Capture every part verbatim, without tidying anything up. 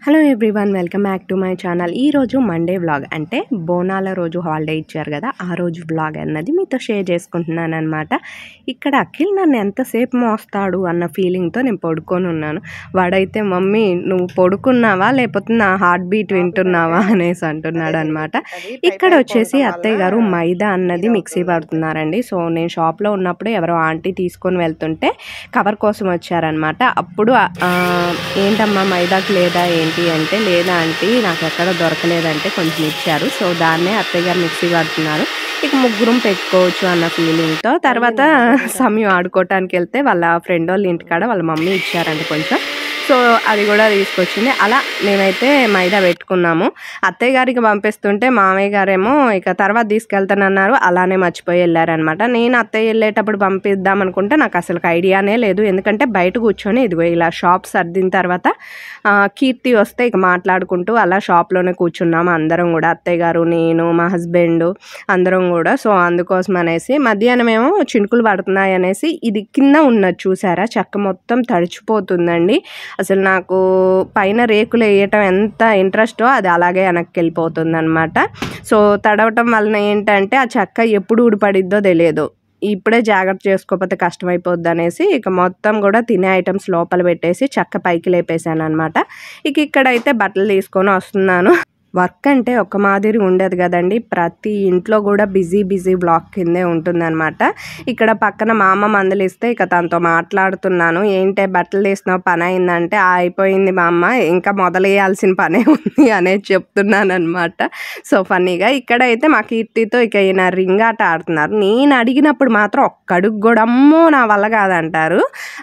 Hello everyone, welcome back to my channel. ఈరోజు Monday vlog, అంటే బోనాల రోజు హాలిడే ఇచ్చారు కదా, ఆ రోజు వ్లాగ్ అన్నది మీతో షేర్ చేసుకుంటున్నాను అనమాట. ఇక్కడ అఖిల్ నన్ను ఎంతసేపు మోస్తాడు అన్న ఫీలింగ్తో నేను పడుకొని ఉన్నాను. వాడైతే మమ్మీ నువ్వు పడుకున్నావా లేకపోతే నా హార్ట్ బీట్ వింటున్నావా అనేసి అంటున్నాడు అనమాట. ఇక్కడ వచ్చేసి అత్తయ్య గారు మైదా అన్నది మిక్సీ పడుతున్నారండి. సో నేను షాప్లో ఉన్నప్పుడు ఎవరో ఆంటీ తీసుకొని వెళ్తుంటే కవర్ కోసం వచ్చారనమాట. అప్పుడు ఏంటమ్మా మైదాకి లేదా ఏంటి అంటే, లేదా ఆంటీ నాకు ఎక్కడ దొరకలేదంటే కొంచెం ఇచ్చారు. సో దాన్నే అత్తయ్య గారు మిక్సీ పడుతున్నారు. ఇక ముగ్గురం పెట్టుకోవచ్చు అన్న ఫీలింగ్తో తర్వాత సమయం ఆడుకోవటానికి వెళ్తే వాళ్ళ ఫ్రెండ్ వాళ్ళ ఇంటికాడ వాళ్ళ మమ్మీ ఇచ్చారంటే కొంచెం, సో అది కూడా తీసుకొచ్చింది. అలా మేమైతే మైదా పెట్టుకున్నాము. అత్తయ్య గారికి పంపిస్తుంటే మామయ్య గారేమో ఇక తర్వాత తీసుకెళ్తానన్నారు, అలానే మర్చిపోయి వెళ్ళారనమాట. నేను అత్తయ్య వెళ్ళేటప్పుడు పంపిద్దాం అనుకుంటే నాకు అసలు ఐడియానే లేదు. ఎందుకంటే బయట కూర్చొని ఇదిగో ఇలా షాప్ సర్దిన తర్వాత కీర్తి వస్తే ఇక మాట్లాడుకుంటూ అలా షాప్లోనే కూర్చున్నాము అందరం కూడా, అత్తయ్య గారు, నేను, మా హస్బెండ్ అందరం కూడా. సో అందుకోసం అనేసి మధ్యాహ్నం ఏమో చినుకులు పడుతున్నాయి అనేసి ఇది కింద ఉన్నది చూసారా, చెక్క మొత్తం తడిచిపోతుందండి. అసలు నాకు పైన రేకులు వేయటం ఎంత ఇంట్రెస్టో అది అలాగే వెనక్కి వెళ్ళిపోతుంది అనమాట. సో తడవటం వలన ఏంటంటే ఆ చెక్క ఎప్పుడు ఊడిపడిద్దో తెలియదు. ఇప్పుడే జాగ్రత్త చేసుకోకపోతే కష్టమైపోద్ది అనేసి ఇక మొత్తం కూడా తినే ఐటమ్స్ లోపల పెట్టేసి చెక్క పైకి లేపేశాను అనమాట. ఇక ఇక్కడైతే బట్టలు తీసుకొని వస్తున్నాను. వర్క్ అంటే ఒక మాదిరి ఉండదు కదండి, ప్రతి ఇంట్లో కూడా బిజీ బిజీ బ్లాక్ కిందే ఉంటుందన్నమాట. ఇక్కడ పక్కన మా అమ్మ మందలిస్తే ఇక తనతో మాట్లాడుతున్నాను. ఏంటే బట్టలు తీసినావు, పని అయిందంటే అయిపోయింది మా అమ్మ, ఇంకా మొదలెయ్యాల్సిన పనే ఉంది అనేది చెప్తున్నాను అనమాట. సో ఫన్నీగా ఇక్కడైతే మా కీర్తితో ఇక ఈయన రింగ్ ఆట ఆడుతున్నారు. నేను అడిగినప్పుడు మాత్రం ఒక్కడుగు కూడా అమ్మో నా వల్ల కాదంటారు.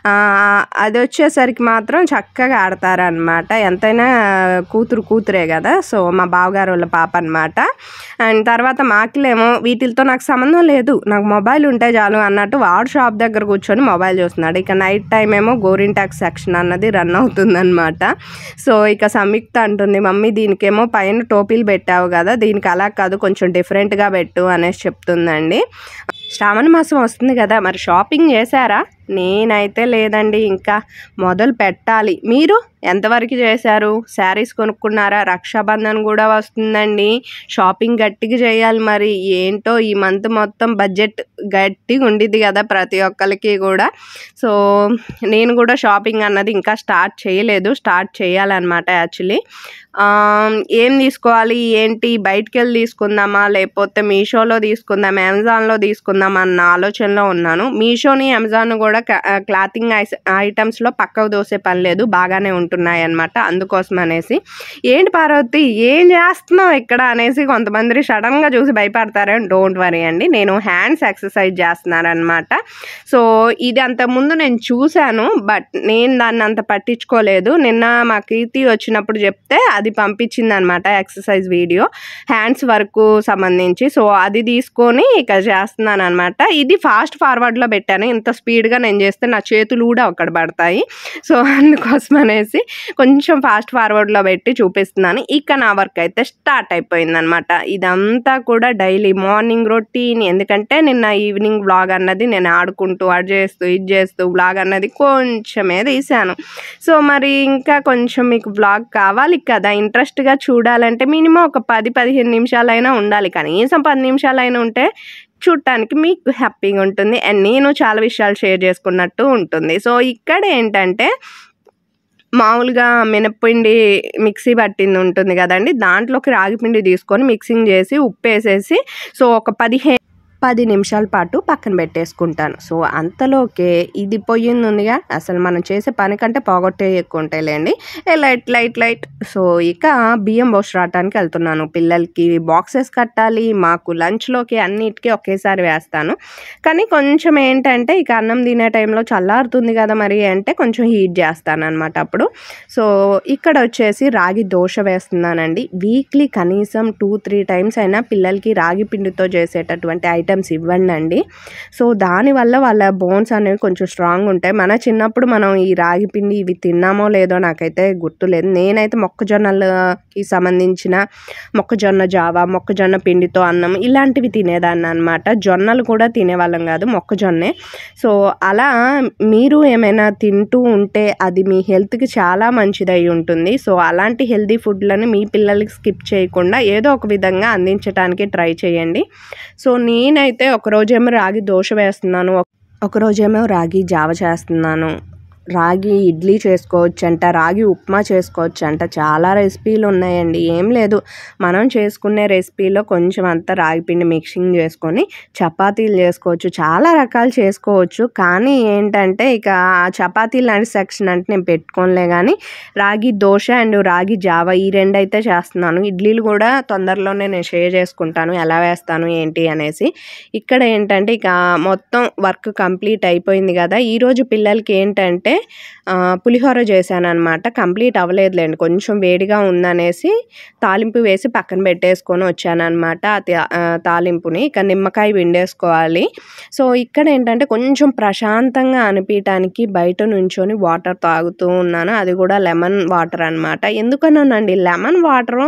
అది వచ్చేసరికి మాత్రం చక్కగా ఆడతారనమాట. ఎంతైనా కూతురు కూతురే కదా. సో మా బావగారు వాళ్ళ పాప అనమాట. అండ్ తర్వాత మాకిలేమో వీటితో నాకు సంబంధం లేదు, నాకు మొబైల్ ఉంటే చాలు అన్నట్టు వాడు షాప్ దగ్గర కూర్చొని మొబైల్ చూస్తున్నాడు. ఇక నైట్ టైం ఏమో గోరింటాక్ సెక్షన్ అన్నది రన్ అవుతుందన్నమాట. సో ఇక సంయుక్త అంటుంది, మమ్మీ దీనికేమో పైన టోపీలు పెట్టావు కదా, దీనికి అలా కాదు కొంచెం డిఫరెంట్గా పెట్టు అనేసి చెప్తుందండి. శ్రావణ మాసం వస్తుంది కదా, మరి షాపింగ్ చేశారా? నేనైతే లేదండి, ఇంకా మొదలు పెట్టాలి. మీరు ఎంతవరకు చేశారు? శారీస్ కొనుక్కున్నారా? రక్షాబంధన్ కూడా వస్తుందండి, షాపింగ్ గట్టిగా చేయాలి. మరి ఏంటో ఈ మంత్ మొత్తం బడ్జెట్ గట్టిగా ఉండిద్ది కదా ప్రతి ఒక్కరికి కూడా. సో నేను కూడా షాపింగ్ అన్నది ఇంకా స్టార్ట్ చేయలేదు, స్టార్ట్ చేయాలన్నమాట. యాక్చువల్లీ ఏం తీసుకోవాలి ఏంటి, బయటికి వెళ్ళి తీసుకుందామా లేకపోతే మీషోలో తీసుకుందాం, అమెజాన్లో తీసుకుందాం అన్న ఆలోచనలో ఉన్నాను. మీషోని అమెజాన్ కూడా క్లాతింగ్ ఐటమ్స్లో పక్కకు దోసే పని లేదు, బాగానే ఉంటున్నాయి అన్నమాట. అందుకోసం అనేసి ఏంటి పార్వతి ఏం చేస్తున్నావు ఇక్కడ అనేసి కొంతమంది సడన్గా చూసి భయపడతారని డోంట్ వరీ అండి, నేను హ్యాండ్స్ ఎక్సర్సైజ్ చేస్తున్నాను అనమాట. సో ఇది అంతకుముందు నేను చూశాను, బట్ నేను దాన్ని అంత పట్టించుకోలేదు. నిన్న మా కీర్తి వచ్చినప్పుడు చెప్తే అది పంపించింది అనమాట, ఎక్సర్సైజ్ వీడియో హ్యాండ్స్ వరకు సంబంధించి. సో అది తీసుకొని ఇక చేస్తున్నాను అనమాట. ఇది ఫాస్ట్ ఫార్వర్డ్లో పెట్టాను, ఇంత స్పీడ్గా నేను చేస్తే నా చేతులు కూడా అక్కడ పడతాయి. సో అందుకోసం అనేసి కొంచెం ఫాస్ట్ ఫార్వర్డ్లో పెట్టి చూపిస్తున్నాను. ఇక నా వర్క్ అయితే స్టార్ట్ అయిపోయింది అనమాట. ఇదంతా కూడా డైలీ మార్నింగ్ రొటీన్. ఎందుకంటే నిన్న ఈవినింగ్ వ్లాగ్ అన్నది నేను ఆడుకుంటూ అది చేస్తూ ఇది చేస్తూ వ్లాగ్ అన్నది కొంచెమే తీసాను. సో మరి ఇంకా కొంచెం మీకు వ్లాగ్ కావాలి కదా, ఇంట్రెస్ట్గా చూడాలంటే మినిమం ఒక పది పదిహేను నిమిషాలైనా ఉండాలి, కనీసం పది నిమిషాలైనా ఉంటే చూడటానికి మీకు హ్యాపీగా ఉంటుంది అండ్ నేను చాలా విషయాలు షేర్ చేసుకున్నట్టు ఉంటుంది. సో ఇక్కడ ఏంటంటే మామూలుగా మినప్పిండి మిక్సీ పట్టింది ఉంటుంది కదండి, దాంట్లోకి రాగిపిండి తీసుకొని మిక్సింగ్ చేసి ఉప్పు వేసేసి సో ఒక పదిహేను పది నిమిషాల పాటు పక్కన పెట్టేసుకుంటాను. సో అంతలోకే ఇది పొయ్యింది ఉందిగా, అసలు మనం చేసే పని కంటే పోగొట్టే ఎక్కువ ఉంటాయిలేండి, లైట్ లైట్ లైట్. సో ఇక బియ్యం పోసి రావటానికి వెళ్తున్నాను. పిల్లలకి బాక్సెస్ కట్టాలి, మాకు లంచ్లోకి అన్నిటికీ ఒకేసారి వేస్తాను. కానీ కొంచెం ఏంటంటే ఇక అన్నం తినే టైంలో చల్లారుతుంది కదా మరి అంటే కొంచెం హీట్ చేస్తాను అనమాట అప్పుడు. సో ఇక్కడ వచ్చేసి రాగి దోశ వేస్తున్నానండి. వీక్లీ కనీసం టూ త్రీ టైమ్స్ అయినా పిల్లలకి రాగి పిండితో చేసేటటువంటి ఐటమ్ ఐటమ్స్ ఇవ్వండి అండి. సో దానివల్ల వాళ్ళ బోన్స్ అనేవి కొంచెం స్ట్రాంగ్ ఉంటాయి. మన చిన్నప్పుడు మనం ఈ రాగి పిండి ఇవి తిన్నామో లేదో నాకైతే గుర్తులేదు. నేనైతే మొక్కజొన్నలకి సంబంధించిన మొక్కజొన్న జావా, మొక్కజొన్న పిండితో అన్నం ఇలాంటివి తినేదాన్ని అనమాట. జొన్నలు కూడా తినేవాళ్ళం కాదు, మొక్కజొన్నే. సో అలా మీరు ఏమైనా తింటూ ఉంటే అది మీ హెల్త్కి చాలా మంచిదై ఉంటుంది. సో అలాంటి హెల్తీ ఫుడ్లని మీ పిల్లలకి స్కిప్ చేయకుండా ఏదో ఒక విధంగా అందించడానికి ట్రై చేయండి. సో నేనైతే ఒకరోజేమో రాగి దోశ వేస్తున్నాను, ఒకరోజేమో రాగి జావ చేస్తున్నాను, రాగి ఇడ్లీ చేసుకోవచ్చంట, రాగి ఉప్మా చేసుకోవచ్చంట. చాలా రెసిపీలు ఉన్నాయండి. ఏం లేదు, మనం చేసుకునే రెసిపీలో కొంచెం అంతా రాగి పిండి మిక్సింగ్ చేసుకొని చపాతీలు చేసుకోవచ్చు, చాలా రకాలు చేసుకోవచ్చు. కానీ ఏంటంటే ఇక చపాతీ లాంటి సెక్షన్ అంటే నేను పెట్టుకోనిలే, కానీ రాగి దోశ అండ్ రాగి జావ ఈ రెండు అయితే చేస్తున్నాను. ఇడ్లీలు కూడా తొందరలోనే నేను షేర్ చేసుకుంటాను ఎలా వేస్తాను ఏంటి అనేసి. ఇక్కడ ఏంటంటే ఇక మొత్తం వర్క్ కంప్లీట్ అయిపోయింది కదా. ఈరోజు పిల్లలకి ఏంటంటే పులిహోర చేశాను అనమాట. కంప్లీట్ అవ్వలేదులేండి, కొంచెం వేడిగా ఉందనేసి తాలింపు వేసి పక్కన పెట్టేసుకొని వచ్చాను అనమాట. ఆ తాలింపుని ఇక నిమ్మకాయ పిండేసుకోవాలి. సో ఇక్కడ ఏంటంటే కొంచెం ప్రశాంతంగా అనిపించడానికి బయట నుంచొని వాటర్ తాగుతూ ఉన్నాను. అది కూడా లెమన్ వాటర్ అనమాట. ఎందుకన్నానండి, లెమన్ వాటర్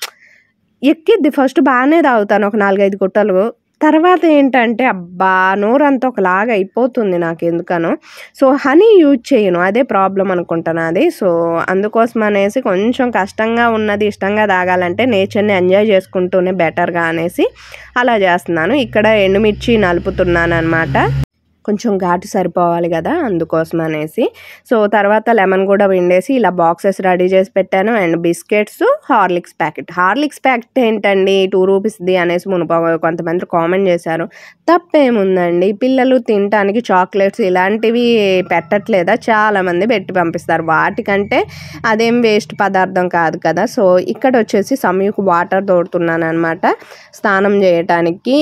ఎక్కిద్ది. ఫస్ట్ బాగానే తాగుతాను ఒక నాలుగైదు గుట్టలు, తర్వాత ఏంటంటే అబ్బా నోరంతా ఒకలాగా అయిపోతుంది నాకు ఎందుకనో. సో హనీ యూజ్ చేయను, అదే ప్రాబ్లం అనుకుంటాను అది. సో అందుకోసం అనేసి కొంచెం కష్టంగా ఉన్నది ఇష్టంగా తాగాలంటే నేచర్ని ఎంజాయ్ చేసుకుంటూనే బెటర్గా అనేసి అలా చేస్తున్నాను. ఇక్కడ ఎండుమిర్చి నలుపుతున్నాను అనమాట, కొంచెం ఘాటు సరిపోవాలి కదా అందుకోసం అనేసి. సో తర్వాత లెమన్ కూడా పిండేసి ఇలా బాక్సెస్ రెడీ చేసి పెట్టాను. And biscuits, Horlicks packet. Horlicks packet ఏంటండి టూ రూపీస్ది అనేసి మునుప కొంతమంది కామెంట్ చేశారు. తప్పేముందండి, పిల్లలు తినడానికి చాక్లెట్స్ ఇలాంటివి పెట్టట్లేదా, చాలామంది పెట్టి పంపిస్తారు. వాటికంటే అదేం వేస్ట్ పదార్థం కాదు కదా. సో ఇక్కడ వచ్చేసి సమయకు వాటర్ తోడుతున్నాను అనమాట స్నానం చేయటానికి.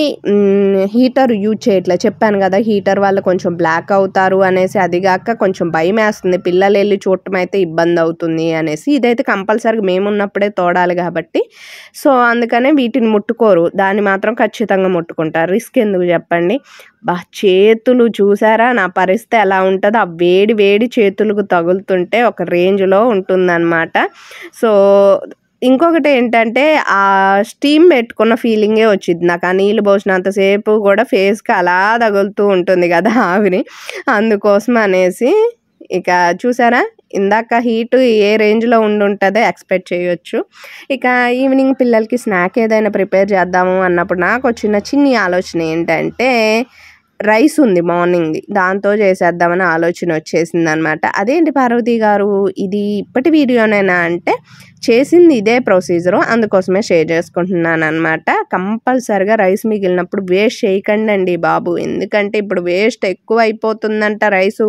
హీటర్ యూజ్ చేయట్లేదు చెప్పాను కదా, హీటర్ వల్ల కొంచెం బ్లాక్ అవుతారు అనేసి, అదిగాక కొంచెం భయం వేస్తుంది పిల్లలు వెళ్ళి చూడటం అయితే ఇబ్బంది అవుతుంది అనేసి. ఇదైతే కంపల్సరీగా మేమున్నప్పుడే తోడాలి కాబట్టి సో అందుకనే వీటిని ముట్టుకోరు, దాన్ని మాత్రం ఖచ్చితంగా ముట్టుకుంటారు. రిస్క్ ఎందుకు చెప్పండి. బా చేతులు చూసారా నా పరిస్థితి ఎలా ఉంటుందో, ఆ వేడి వేడి చేతులకు తగులుతుంటే ఒక రేంజ్లో ఉంటుందన్నమాట. సో ఇంకొకటి ఏంటంటే ఆ స్టీమ్ పెట్టుకున్న ఫీలింగే వచ్చింది నాకు. ఆ నీళ్ళు పోసినంతసేపు కూడా ఫేస్కి అలా తగులుతూ ఉంటుంది కదా ఆవిరి, అందుకోసం అనేసి. ఇక చూసారా ఇందాక హీటు ఏ రేంజ్లో ఉండుంటుందో ఎక్స్పెక్ట్ చేయొచ్చు. ఇక ఈవినింగ్ పిల్లలకి స్నాక్ ఏదైనా ప్రిపేర్ చేద్దాము అన్నప్పుడు నాకు వచ్చిన చిన్ని ఆలోచన ఏంటంటే రైస్ ఉంది మార్నింగ్ది, దాంతో చేసేద్దామని ఆలోచన వచ్చేసింది అనమాట. అదేంటి పార్వతి గారు ఇది ఇప్పటి వీడియోనేనా అంటే చేసింది ఇదే ప్రొసీజరు, అందుకోసమే షేర్ చేసుకుంటున్నాను అనమాట. కంపల్సరిగా రైస్ మిగిలినప్పుడు వేస్ట్ చేయకండి అండి బాబు, ఎందుకంటే ఇప్పుడు వేస్ట్ ఎక్కువ అయిపోతుందంట, రైసు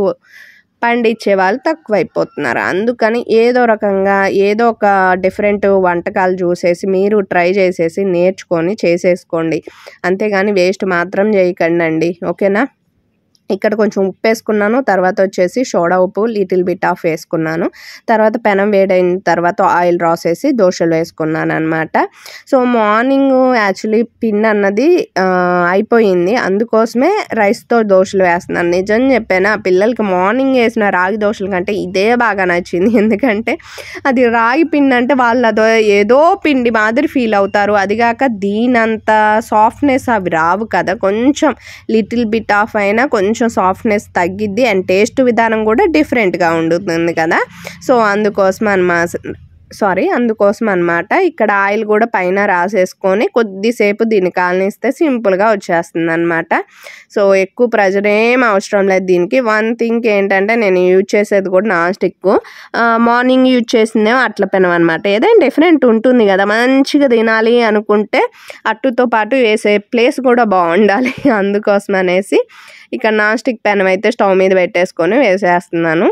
పండించే వాళ్ళు తక్కువైపోతున్నారు. అందుకని ఏదో రకంగా ఏదో ఒక డిఫరెంట్ వంటకాలు చూసేసి మీరు ట్రై చేసేసి నేర్చుకొని చేసేసుకోండి, అంతేగాని వేస్ట్ మాత్రం చేయకండి అండి, ఓకేనా. ఇక్కడ కొంచెం ఉప్పు వేసుకున్నాను, తర్వాత వచ్చేసి సోడా ఉప్పు లిటిల్ బిట్ ఆఫ్ వేసుకున్నాను. తర్వాత పెనం వేడైన తర్వాత ఆయిల్ రాసేసి దోశలు వేసుకున్నాను అనమాట. సో మార్నింగ్ యాక్చువల్లీ పిండి అన్నది అయిపోయింది, అందుకోసమే రైస్తో దోశలు వేస్తున్నాను. నిజం చెప్పాను, పిల్లలకి మార్నింగ్ వేసిన రాగి దోశల కంటే ఇదే బాగా నచ్చింది. ఎందుకంటే అది రాగి పిండి అంటే వాళ్ళు అదో ఏదో పిండి మాదిరి ఫీల్ అవుతారు, అదిగాక దీనంత సాఫ్ట్నెస్ అవి రావు కదా, కొంచెం లిటిల్ బిట్ ఆఫ్ అయినా కొంచెం సాఫ్ట్నెస్ తగ్గిద్ది. అండ్ టేస్ట్ విధానం కూడా డిఫరెంట్గా ఉంటుంది కదా. సో అందుకోసం అన్నమాట సారీ అందుకోసం అనమాట ఇక్కడ ఆయిల్ కూడా పైన రాసేసుకొని కొద్దిసేపు దీన్ని కాలనిస్తే సింపుల్గా వచ్చేస్తుంది అనమాట. సో ఎక్కువ ప్రెజర్ ఏం అవసరం లేదు దీనికి. వన్ థింగ్ ఏంటంటే నేను యూజ్ చేసేది కూడా నాన్ స్టిక్, మార్నింగ్ యూజ్ చేసిందేమో అట్ల పెనం అనమాట. ఏదైనా డిఫరెంట్ ఉంటుంది కదా, మంచిగా తినాలి అనుకుంటే అట్టుతో పాటు వేసే ప్లేస్ కూడా బాగుండాలి, అందుకోసం అనేసి ఇక్కడ నాన్ స్టిక్ పెనం అయితే స్టవ్ మీద పెట్టేసుకొని వేసేస్తున్నాను.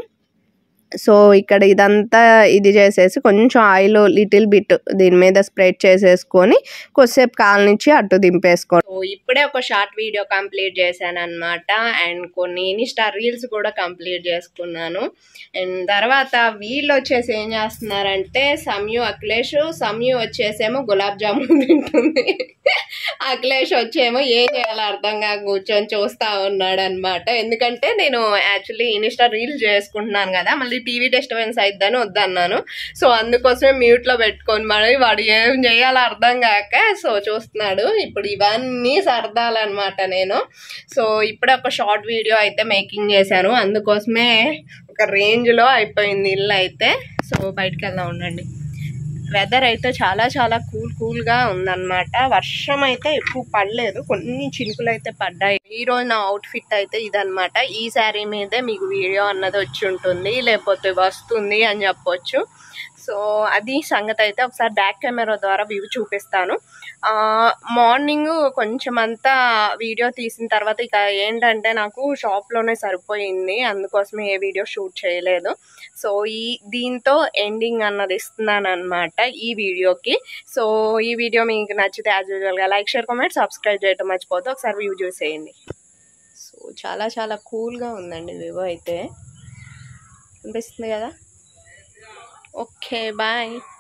సో ఇక్కడ ఇదంతా ఇది చేసేసి కొంచెం ఆయిల్ లిటిల్ బిట్ దీని మీద స్ప్రెడ్ చేసేసుకొని కొద్దిసేపు కాలనిచ్చి అట్టు దింపేసుకోండి. సో ఇప్పుడే ఒక షార్ట్ వీడియో కంప్లీట్ చేశాను అనమాట. అండ్ కొన్ని ఇన్స్టా రీల్స్ కూడా కంప్లీట్ చేసుకున్నాను. అండ్ తర్వాత వీళ్ళు వచ్చేసి ఏం చేస్తున్నారంటే సమయు అఖిలేష్, సమయు వచ్చేసేమో గులాబ్ జామున్ తింటుంది, అఖిలేష్ వచ్చేమో ఏం చేయాలో అర్థం కాక కూర్చొని చూస్తా ఉన్నాడు అనమాట. ఎందుకంటే నేను యాక్చువల్లీ ఇన్స్టా రీల్స్ చేసుకుంటున్నాను కదా, మళ్ళీ టీవీ డిస్టర్బెన్స్ అయిద్దని వద్దన్నాను. సో అందుకోసమే మ్యూట్లో పెట్టుకొని మరి వాడు ఏం చేయాలో అర్థం కాక సో చూస్తున్నాడు. ఇప్పుడు ఇవన్నీ సరదాలన్నమాట నేను. సో ఇప్పుడే ఒక షార్ట్ వీడియో అయితే మేకింగ్ చేశాను, అందుకోసమే ఒక రేంజ్లో అయిపోయింది ఇల్లు అయితే. సో బయటకు వెళ్దాం ఉండండి. వెదర్ అయితే చాలా చాలా కూల్ కూల్గా ఉందన్నమాట. వర్షం అయితే ఎక్కువ పడలేదు, కొన్ని చినుకులు అయితే పడ్డాయి. ఈరోజు నా అవుట్ఫిట్ అయితే ఇదనమాట. ఈ శారీ మీదే మీకు వీడియో అన్నది వచ్చి ఉంటుంది, లేకపోతే వస్తుంది అని చెప్పొచ్చు. సో అది సంగతి అయితే ఒకసారి బ్యాక్ కెమెరా ద్వారా వ్యూ చూపిస్తాను. మార్నింగ్ కొంచెం అంతా వీడియో తీసిన తర్వాత ఇక ఏంటంటే నాకు షాప్లోనే సరిపోయింది, అందుకోసమే ఏ వీడియో షూట్ చేయలేదు. సో ఈ దీంతో ఎండింగ్ అన్నది ఇస్తున్నాను అనమాట ఈ వీడియోకి. సో ఈ వీడియో మీకు నచ్చితే యాజ్ యూజువల్గా లైక్, షేర్, కామెంట్, సబ్స్క్రైబ్ చేయటం మర్చిపోతే ఒకసారి వ్యూ చూసేయండి. సో చాలా చాలా కూల్గా ఉందండి వ్యూ అయితే, అనిపిస్తుంది కదా. Okay bye.